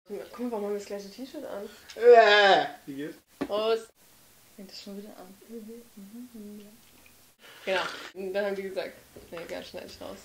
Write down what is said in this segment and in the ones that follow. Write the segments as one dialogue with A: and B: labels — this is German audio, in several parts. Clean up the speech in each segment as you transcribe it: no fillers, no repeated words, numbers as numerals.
A: Guck mal, warum haben wir das gleiche T-Shirt an?
B: Wie geht's?
A: Prost.
C: Fängt das schon wieder an.
A: Genau. Und dann haben die gesagt, nee, egal, schneide ich raus.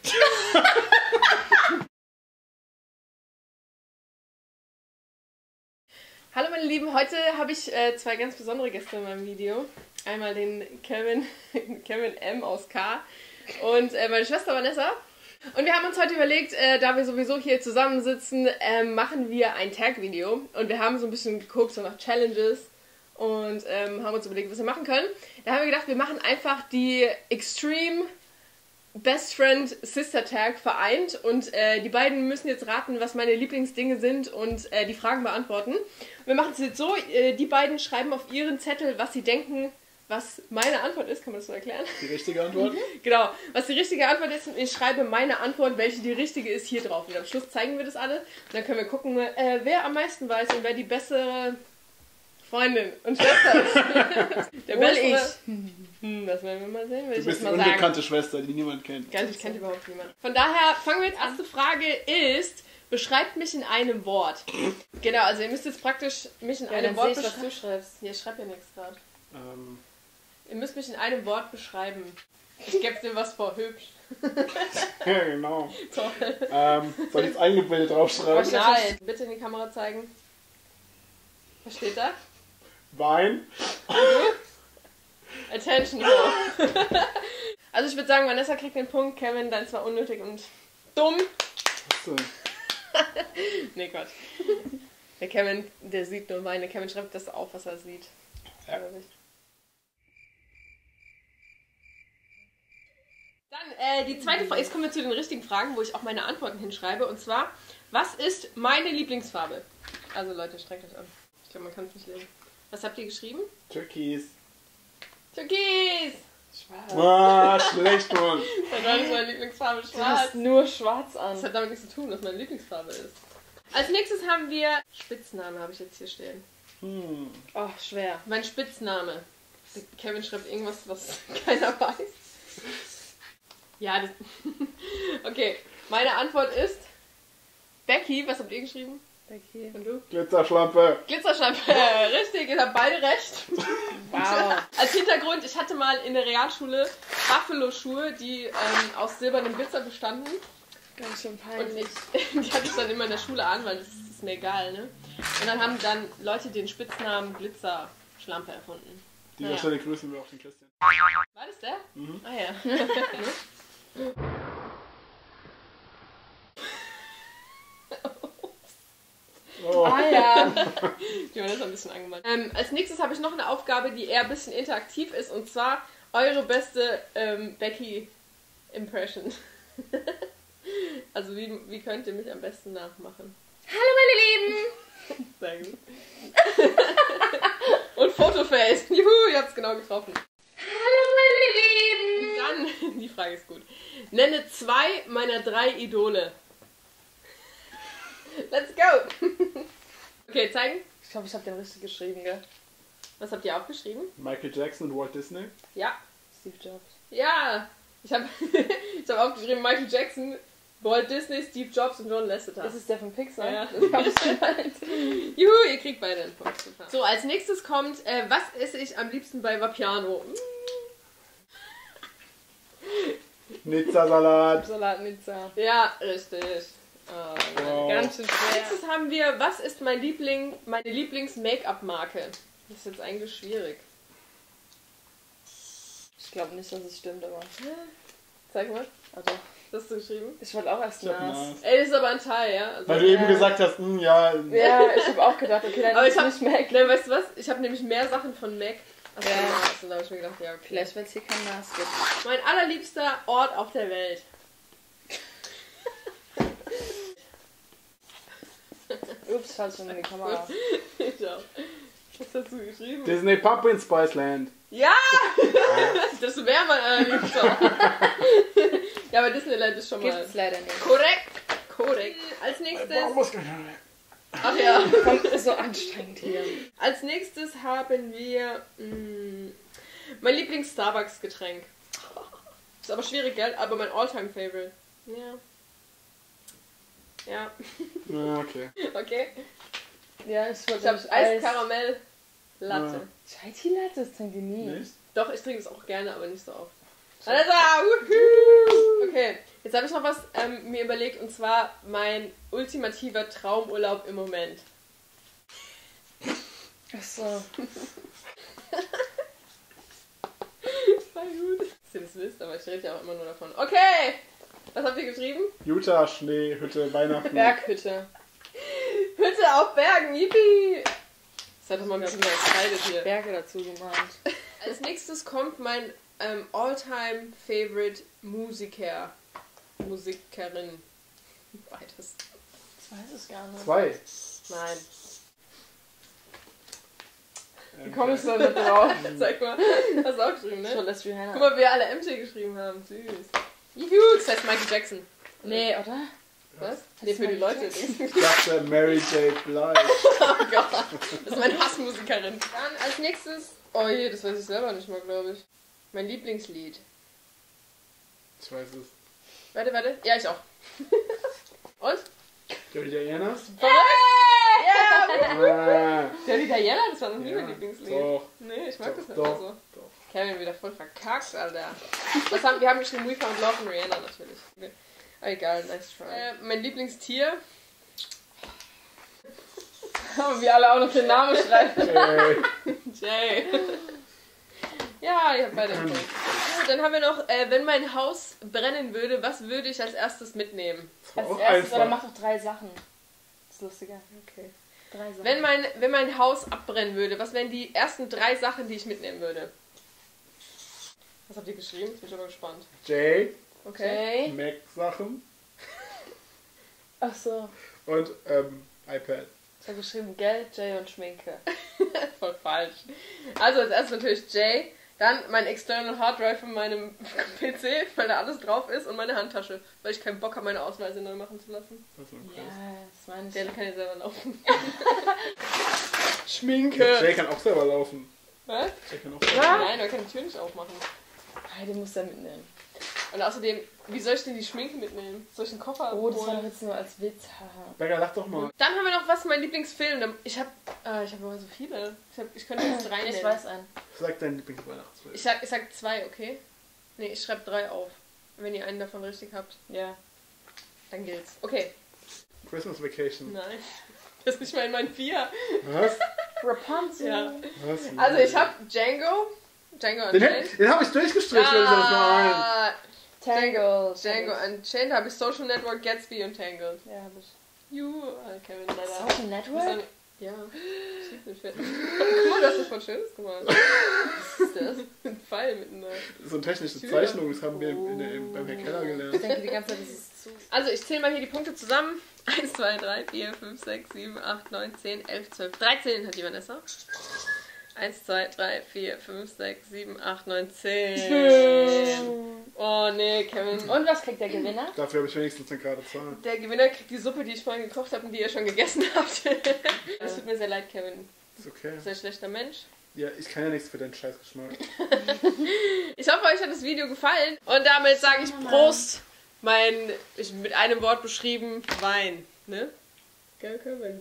A: Hallo meine Lieben, heute habe ich zwei ganz besondere Gäste in meinem Video. Einmal den Kevin M aus K und meine Schwester Vanessa. Und wir haben uns heute überlegt, da wir sowieso hier zusammensitzen, machen wir ein Tag-Video. Und wir haben so ein bisschen geguckt, so nach Challenges und haben uns überlegt, was wir machen können. Da haben wir gedacht, wir machen einfach die Extreme Best Friend Sister Tag vereint. Und die beiden müssen jetzt raten, was meine Lieblingsdinge sind und die Fragen beantworten. Und wir machen es jetzt so, die beiden schreiben auf ihren Zettel, was sie denken, was meine Antwort ist. Kann man das so erklären?
B: Die richtige Antwort?
A: Genau, was die richtige Antwort ist. Und ich schreibe meine Antwort, welche die richtige ist, hier drauf. Und am Schluss zeigen wir das alle. Und dann können wir gucken, wer am meisten weiß und wer die bessere Freundin und Schwester ist. Der bessere. Das werden wir mal sehen.
B: Du bist die unbekannte Schwester, die niemand kennt.
A: Ich kenne überhaupt niemand. Von daher fangen wir jetzt an. Die erste Frage ist, beschreibt mich in einem Wort. Genau, also ihr müsst jetzt praktisch mich in einem Wort beschreiben.
C: Was du schreibst.
A: Ja, ich schreibe ja nichts gerade. Ihr müsst mich in einem Wort beschreiben. Ich gebe dir was vor, hübsch.
B: Ja, genau.
A: Toll.
B: Soll ich jetzt eingebildet draufschreiben?
A: Nein, bitte in die Kamera zeigen. Was steht da?
B: Wein.
A: Attention. Also ich würde sagen, Vanessa kriegt den Punkt, Kevin, dein zwar unnötig und dumm.
B: So.
A: Nee, Quatsch. Der Kevin, der sieht nur Wein. Der Kevin schreibt das auf, was er sieht.
B: Ja.
A: Dann die zweite Frage. Jetzt kommen wir zu den richtigen Fragen, wo ich auch meine Antworten hinschreibe. Und zwar, was ist meine Lieblingsfarbe? Also Leute, streckt euch an. Ich glaube, man kann es nicht lesen. Was habt ihr geschrieben?
B: Türkis.
A: Türkis!
C: Schwarz.
B: Ah, schlecht, Mann.
A: Das ist meine Lieblingsfarbe,
C: Du
A: schwarz.
C: hast nur schwarz
A: Das
C: an.
A: hat damit nichts zu tun, dass meine Lieblingsfarbe ist. Als nächstes haben wir Spitzname, habe ich jetzt hier stehen.
C: Oh, schwer.
A: Mein Spitzname. Kevin schreibt irgendwas, was keiner weiß. Ja, das... Okay, meine Antwort ist Becky. Was habt ihr geschrieben?
C: Becky.
A: Und du?
B: Glitzerschlampe.
A: Glitzerschlampe. Richtig, ihr habt beide recht.
C: Wow.
A: Als Hintergrund, ich hatte mal in der Realschule Buffalo-Schuhe, die aus silbernem Glitzer bestanden.
C: Ganz schön
A: Und
C: peinlich.
A: die hatte ich dann immer in der Schule an, weil das ist mir egal, ne? Und dann haben dann Leute den Spitznamen Glitzerschlampe erfunden.
B: Dieser Stelle grüßen wir auch den Christian.
A: War das der?
B: Mhm.
A: Ah ja.
B: Oh.
C: Ah ja.
A: Die waren das ein bisschen angemalt. Als nächstes habe ich noch eine Aufgabe, die eher ein bisschen interaktiv ist, und zwar eure beste Becky-Impression. Also wie könnt ihr mich am besten nachmachen?
C: Hallo meine Lieben.
A: Sehr gut. Und Fotoface. Juhu, ihr habt es genau getroffen.
C: Hallo meine Lieben.
A: Dann, die Frage ist gut. Nenne 2 meiner 3 Idole. Let's go! Okay, zeigen.
C: Ich glaube, ich habe den richtig geschrieben, gell?
A: Was habt ihr aufgeschrieben?
B: Michael Jackson und Walt Disney.
A: Ja.
C: Steve Jobs.
A: Ja. Ich hab aufgeschrieben Michael Jackson, Walt Disney, Steve Jobs und John Lasseter.
C: Das ist der von Pixar.
A: Ja.
C: Das habe ich gemeint.
A: Juhu, ihr kriegt beide einen Punkt. Super. So, als nächstes kommt, was esse ich am liebsten bei Vapiano?
B: Nizza-Salat.
C: Salat Nizza.
A: Ja, richtig.
B: Wow.
C: Ganz schön
A: Als
C: schwer.
A: nächstes haben wir, was ist meine Lieblings-Make-up-Marke? Das ist jetzt eigentlich schwierig.
C: Ich glaube nicht, dass es stimmt, aber...
A: Zeig mal.
C: Also,
A: Das hast du geschrieben?
C: ich wollte auch erst
B: Ich hab
C: Nas.
B: Nas.
A: Ey, das ist aber ein Teil, ja? Also,
B: Weil du eben gesagt hast, ja.
C: Ja, ich habe auch gedacht, okay, dann
A: aber
C: ist
A: ich hab,
C: es nicht Mac.
A: ne, weißt du was? Ich habe nämlich mehr Sachen von Mac als von
C: Ja.
A: Nas. Und da habe ich mir gedacht, ja, okay.
C: Vielleicht, weil es hier kein Nas gibt.
A: Mein allerliebster Ort auf der Welt.
C: Ups, falsch in die Kamera.
A: Ich auch. Was hast du geschrieben?
B: Disney Pumpkin Spice Land.
A: Ja! Das wäre mein allerliebster. Ja, aber Disneyland ist schon mal...
C: Gibt's leider nicht.
A: Korrekt. Als nächstes... Ach ja.
C: Komm, ist so anstrengend hier.
A: Als nächstes haben wir mein Lieblings-Starbucks-Getränk. Ist aber schwierig, gell? Aber mein All-Time-Favorite. Ja. Ja,
B: Ja, okay.
A: okay.
C: Ja, ich
A: Ich habe Eiskaramell Latte.
C: Chai Tea Latte, das trinke ich nie.
B: Nicht?
A: Doch, ich trinke es auch gerne, aber nicht so oft. Also, wuhu! Okay, jetzt habe ich noch was mir überlegt, und zwar mein ultimativer Traumurlaub im Moment.
C: Achso.
A: Voll gut. Dass ihr das wisst, aber ich rede ja auch immer nur davon. Okay! Was habt ihr geschrieben?
B: Utah, Schnee, Hütte, Weihnachten.
C: Berghütte.
A: Hütte auf Bergen, yippie! Seid doch mal ein bisschen mehr excited hier.
C: Berge dazu gemalt.
A: Als nächstes kommt mein all-time favorite Musikerin. Beides.
C: Ich weiß es gar nicht.
B: 2.
A: Nein.
C: Wie kommst du da nicht drauf?
A: Sag mal, hast du auch geschrieben,
C: Schon
A: ne?
C: lässt Rihanna.
A: Guck mal, wie wir alle MJ geschrieben haben. Süß. Juhu, das heißt Michael Jackson.
C: Nee, oder?
A: Was? Nee, für die Leute.
B: Ich dachte Mary J. Blige.
A: Oh Gott. Das ist meine Hassmusikerin. Dann als nächstes. Oh je, das weiß ich selber nicht mal, glaube ich. Mein Lieblingslied.
B: Ich weiß es.
A: Warte. Ja, ich auch. Und?
B: Dirty Dianas?
A: Ja!
B: Ah,
A: Dirty Diana, das war noch nie
B: ja,
A: mein Lieblingslied.
B: Doch.
A: Nee, ich mag das nicht
B: Doch,
A: mehr so.
B: doch.
A: Kevin wieder voll verkackt, Alter. Wir haben geschrieben We Found Love von Rihanna natürlich. Okay. Aber egal, nice try. Mein Lieblingstier.
C: Aber wir alle auch noch den Namen schreiben.
A: Jay. Ja, ich hab beide einen Punkt. Dann haben wir noch, wenn mein Haus brennen würde, was würde ich als erstes mitnehmen?
C: Als
B: Auch
C: erstes, oder
B: einfach.
C: mach doch 3 Sachen. Das ist lustiger.
A: Okay.
C: 3 Sachen.
A: Wenn mein Haus abbrennen würde, was wären die ersten 3 Sachen, die ich mitnehmen würde? Was habt ihr geschrieben? Jetzt bin ich aber gespannt.
B: Jay,
A: Okay.
B: Mac-Sachen
C: Ach so.
B: und iPad.
C: Ich habe geschrieben Geld, Jay und Schminke.
A: Voll falsch. Also als erstes natürlich Jay, dann mein External Hard Drive von meinem PC, weil da alles drauf ist, und meine Handtasche, weil ich keinen Bock habe, meine Ausweise neu machen zu lassen.
B: Das ist so
C: Ja,
B: krass.
C: das meine ich.
A: Der kann ja selber laufen.
B: Jay
A: Schminke.
B: kann auch selber laufen.
A: Was?
B: Jay kann auch selber laufen.
A: Nein, man kann die Tür nicht aufmachen.
C: Die muss er mitnehmen.
A: Und außerdem, wie soll ich denn die Schminke mitnehmen? Soll ich einen Koffer
C: Oh, das war
A: holen?
C: doch jetzt nur als Witz. Haha.
B: Becker, lach doch mal.
A: Dann haben wir noch, was mein Lieblingsfilm. Ich habe immer so viele. Ich könnte jetzt 3 nennen.
C: Ich weiß einen.
B: Sag deinen Lieblingsweihnachtsfilm.
A: Ich sag 2, okay? Nee, ich schreibe 3 auf. Wenn ihr einen davon richtig habt,
C: Ja.
A: dann gilt's. Okay.
B: Christmas Vacation.
A: Nein. Das ist nicht mal in meinen 4.
B: Was?
C: Rapunzel.
A: Ja.
B: Was?
A: Also ich habe Django Unchained.
B: Den hab ich durchgestrichen, wenn ich das noch ein.
C: Tangled.
A: Django Unchained, da habe ich Social Network, Gatsby und Tangled.
C: Ja, hab ich.
A: Kevin, leider.
C: Social Network?
A: Ja, ich lieb den Film. Guck mal, das ist voll schönes gemacht. Was ist das? Ein Pfeil mitten da.
B: So eine technische
A: Tür.
B: Zeichnung, das haben wir beim Herr Keller
C: Ich
B: gelernt.
C: denke die ganze Zeit, das ist zu.
A: Also, ich zähle mal hier die Punkte zusammen. 1, 2, 3, 4, 5, 6, 7, 8, 9, 10, 11, 12, 13 hat die Vanessa. 1, 2, 3, 4, 5, 6, 7, 8, 9, 10. Oh nee, Kevin.
C: Und was kriegt der Gewinner?
B: Dafür habe ich wenigstens eine gerade Zahl.
A: Der Gewinner kriegt die Suppe, die ich vorhin gekocht habe und die ihr schon gegessen habt. Es tut mir sehr leid, Kevin.
B: Ist okay.
A: Sehr schlechter Mensch.
B: Ja, ich kann ja nichts für deinen Scheißgeschmack.
A: Ich hoffe, euch hat das Video gefallen. Und damit sage ich Prost. Mit einem Wort beschrieben, Wein. Ne? Gell, Kevin?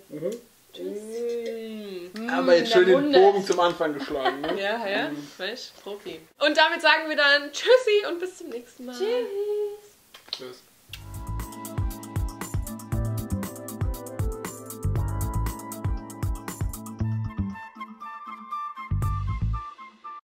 B: Haben wir jetzt schön den Bogen zum Anfang geschlagen, ne?
A: Ja, ja. Mensch, Profi. Und damit sagen wir dann Tschüssi und bis zum nächsten Mal.
C: Tschüss.
B: Tschüss.